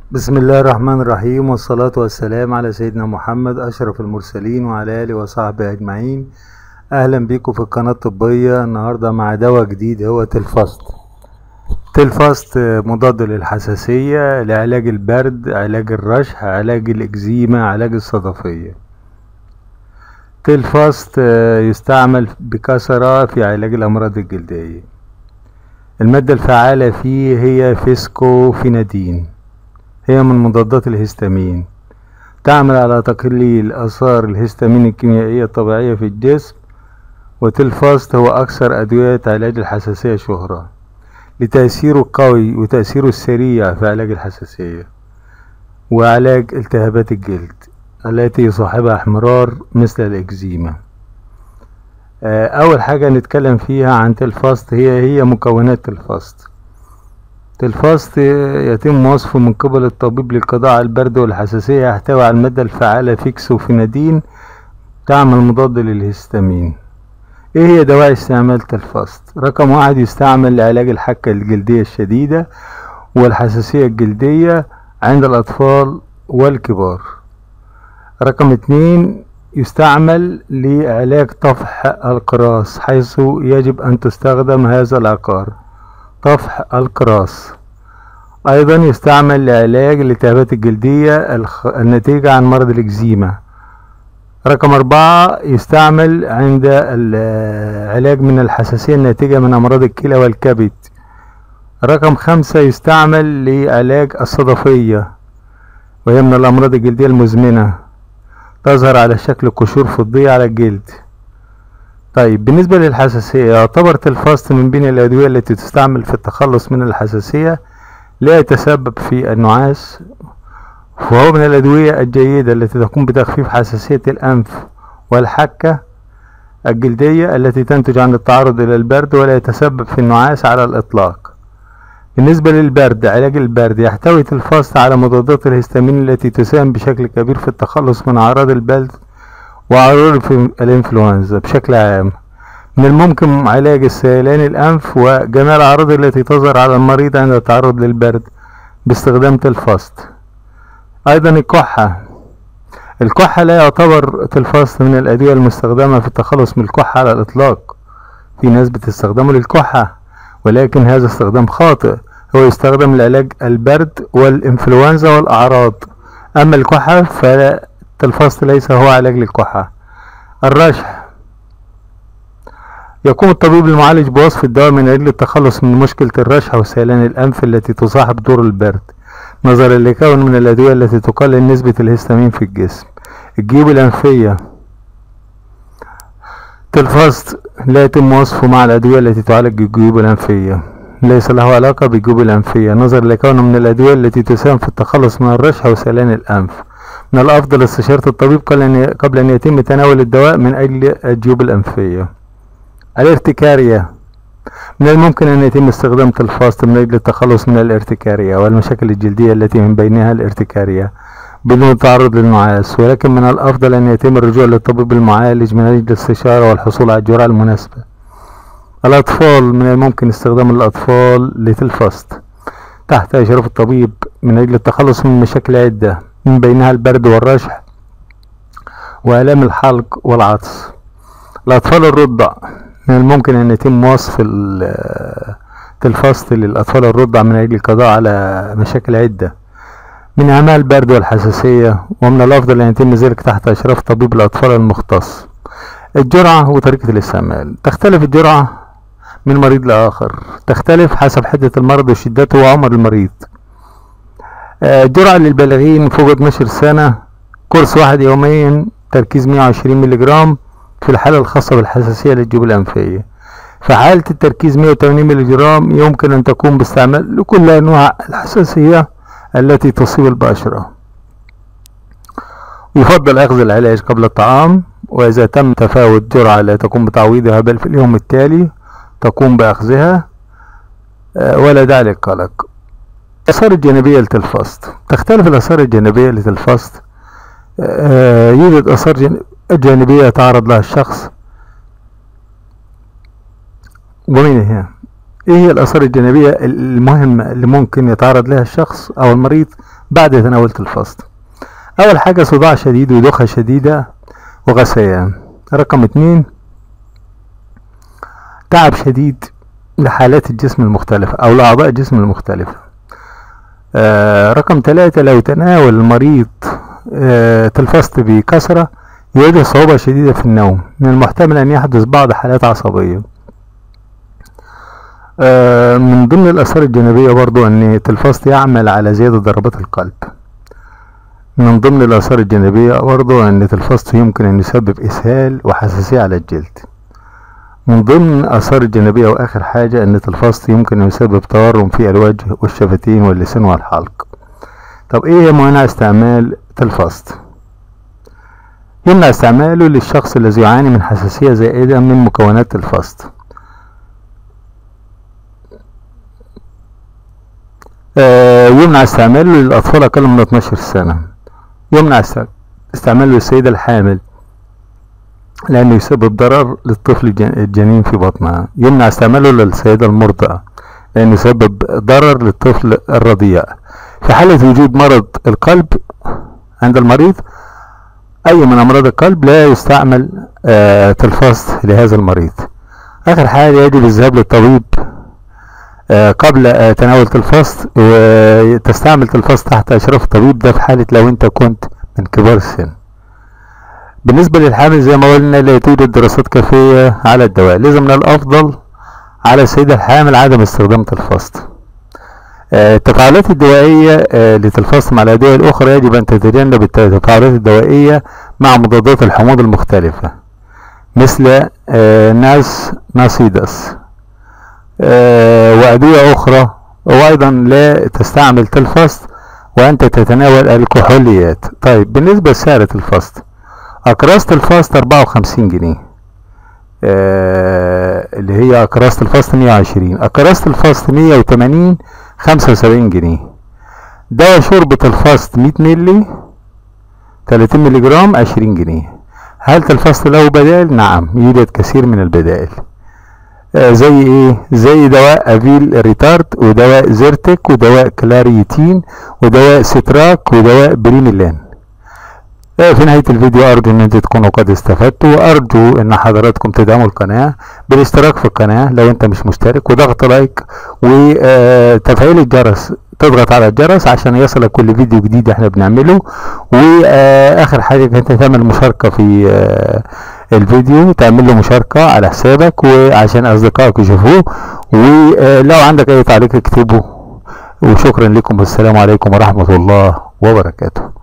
بسم الله الرحمن الرحيم، والصلاة والسلام على سيدنا محمد أشرف المرسلين وعلى آله وصحبه أجمعين. أهلا بيكم في القناة الطبية. النهاردة مع دواء جديد هو تلفاست. تلفاست مضاد للحساسية، لعلاج البرد، علاج الرشح، علاج الإكزيما، علاج الصدفية. تلفاست يستعمل بكثرة في علاج الأمراض الجلدية. المادة الفعالة فيه هي فيسكوفينادين، هي من مضادات الهستامين، تعمل على تقليل آثار الهستامين الكيميائية الطبيعية في الجسم. وتلفاست هو أكثر أدوية علاج الحساسية شهرة لتأثيره القوي وتأثيره السريع في علاج الحساسية وعلاج التهابات الجلد التي يصاحبها احمرار مثل الإكزيما. أول حاجة نتكلم فيها عن تلفاست هي مكونات تلفاست. تلفاست يتم وصفه من قبل الطبيب للقضاء على البرد والحساسية. يحتوي على المادة الفعالة فيكسوفينادين، تعمل مضاد للهستامين. ايه هي دواعي استعمال تلفاست؟ رقم 1، يستعمل لعلاج الحكة الجلدية الشديدة والحساسية الجلدية عند الأطفال والكبار. رقم 2، يستعمل لعلاج طفح القراص، حيث يجب أن تستخدم هذا العقار، طفح القراص. أيضا يستعمل لعلاج الالتهابات الجلدية الناتجة عن مرض الإكزيما. رقم 4، يستعمل عند العلاج من الحساسية الناتجة من أمراض الكلى والكبد. رقم 5، يستعمل لعلاج الصدفية، وهي من الأمراض الجلدية المزمنة، تظهر على شكل قشور فضية على الجلد. طيب، بالنسبة للحساسية، يعتبر تلفاست من بين الأدوية التي تستعمل في التخلص من الحساسية، لا يتسبب في النعاس، وهو من الأدوية الجيدة التي تقوم بتخفيف حساسية الأنف والحكة الجلدية التي تنتج عن التعرض إلى البرد، ولا يتسبب في النعاس على الإطلاق. بالنسبة للبرد، علاج البرد، يحتوي تلفاست على مضادات الهستامين التي تساهم بشكل كبير في التخلص من أعراض البرد وأعراض الإنفلونزا بشكل عام. من الممكن علاج السيلان الأنف وجميع الأعراض التي تظهر على المريض عند التعرض للبرد باستخدام تلفاست. أيضا الكحة لا يعتبر تلفاست من الأدوية المستخدمة في التخلص من الكحة على الإطلاق. في ناس بتستخدمه للكحة، ولكن هذا استخدام خاطئ. هو يستخدم لعلاج البرد والإنفلونزا والأعراض، أما الكحة فالتلفاست ليس هو علاج للكحة. الرشح، يقوم الطبيب المعالج بوصف الدواء من أجل التخلص من مشكلة الرشح وسيلان الأنف التي تصاحب دور البرد، نظرا لكون من الأدوية التي تقلل نسبة الهستامين في الجسم. الجيوب الأنفية، تلفاست لا يتم وصفه مع الأدوية التي تعالج الجيوب الأنفية، ليس له علاقة بالجيوب الأنفية، نظرا لكونه من الأدوية التي تساهم في التخلص من الرشح وسيلان الأنف. من الأفضل استشارة الطبيب قبل أن يتم تناول الدواء من أجل الجيوب الأنفية. الارتكارية، من الممكن أن يتم استخدام تلفاست من أجل التخلص من الارتكارية والمشاكل الجلدية التي من بينها الارتكارية بدون التعرض للنعاس، ولكن من الأفضل أن يتم الرجوع للطبيب المعالج من أجل الاستشارة والحصول على الجرعة المناسبة. الأطفال، من الممكن استخدام الأطفال لتلفاست تحت إشراف الطبيب من أجل التخلص من مشاكل عدة من بينها البرد والرشح وآلام الحلق والعطس. الأطفال الرضع، من الممكن أن يتم وصف التلفاست للأطفال الرضع من أجل القضاء على مشاكل عدة من أهمها البرد والحساسية، ومن الأفضل أن يتم ذلك تحت إشراف طبيب الأطفال المختص. الجرعة وطريقة الاستعمال، تختلف الجرعة من مريض لآخر، تختلف حسب حدة المرض وشدته وعمر المريض. الجرعة للبالغين فوق 12 سنة، كورس واحد يوميا، تركيز 120 ملي جرام في الحالة الخاصة بالحساسية للجيوب الأنفية. في حالة التركيز 180 ملي جرام يمكن أن تكون باستعمال لكل أنواع الحساسية التي تصيب البشرة. يفضل أخذ العلاج قبل الطعام، وإذا تم تفاوت جرعة لا تقوم بتعويضها بل في اليوم التالي تقوم بأخذها، ولا داعي للقلق. الآثار الجانبية لتلفاست، تختلف الآثار الجانبية لتلفاست. يوجد آثار جانبية يتعرض لها الشخص، ومن ايه هي الآثار الجانبية المهمة اللي ممكن يتعرض لها الشخص أو المريض بعد تناول الفاست. اول حاجة صداع شديد ودوخة شديدة وغثيان. رقم 2 تعب شديد لحالات الجسم المختلفة او لاعضاء الجسم المختلفة. رقم 3 لو تناول المريض تلفاست بكثرة يواجه صعوبة شديدة في النوم، من المحتمل ان يحدث بعض حالات عصبية. من ضمن الآثار الجانبية برضو ان التلفاست يعمل على زيادة ضربات القلب. من ضمن الآثار الجانبية برضو ان التلفاست يمكن ان يسبب اسهال وحساسية على الجلد. من ضمن الآثار الجانبية واخر حاجة ان التلفاست يمكن ان يسبب تورم في الوجه والشفتين واللسان والحلق. طب ايه هي موانع استعمال التلفاست؟ يمنع استعماله للشخص الذي يعاني من حساسية زائدة من مكونات الفاست. يمنع استعماله للأطفال أقل من 12 سنة. يمنع استعماله للسيدة الحامل لأنه يسبب ضرر للطفل الجنين في بطنها. يمنع استعماله للسيدة المرضعة لأنه يسبب ضرر للطفل الرضيع. في حالة وجود مرض القلب عند المريض اي من امراض القلب لا يستعمل تلفاست لهذا المريض. اخر حاجة يجب الذهاب للطبيب قبل تناول تلفاست، وتستعمل تلفاست تحت اشراف الطبيب، ده في حالة لو انت كنت من كبار السن. بالنسبة للحامل زي ما قلنا لا توجد دراسات كافية على الدواء، لازم من الافضل على السيدة الحامل عدم استخدام تلفاست. التفاعلات الدوائية لتلفاست مع الأدوية الأخرى يجب أن تتجنب التفاعلات الدوائية مع مضادات الحموض المختلفة مثل ناسيدس وأدوية أخرى. وأيضا لا تستعمل تلفاست وأنت تتناول الكحوليات. طيب بالنسبة لسعر التلفاست، أقراص تلفاست 54 جنيه اللي هي أقراص تلفاست 120، أقراص تلفاست 180 75 جنيه. دواء شرب تلفاست 100 ملي 30 ملي جرام 20 جنيه. هل تلفاست له بدائل؟ نعم يوجد كثير من البدائل. زي ايه؟ زي دواء افيل ريتارد ودواء زيرتك ودواء كلاريتين ودواء ستراك ودواء بريميلان. في نهاية الفيديو ارجو ان انتوا تكونوا قد استفدتوا، وارجو ان حضراتكم تدعموا القناة بالاشتراك في القناة لو انت مش مشترك، وضغط لايك وتفعيل الجرس، تضغط على الجرس عشان يصلك كل فيديو جديد احنا بنعمله. واخر حاجة انت تعمل مشاركة في الفيديو، تعمل له مشاركة على حسابك وعشان اصدقائك يشوفوه، ولو عندك اي تعليق اكتبه. وشكرا لكم والسلام عليكم ورحمة الله وبركاته.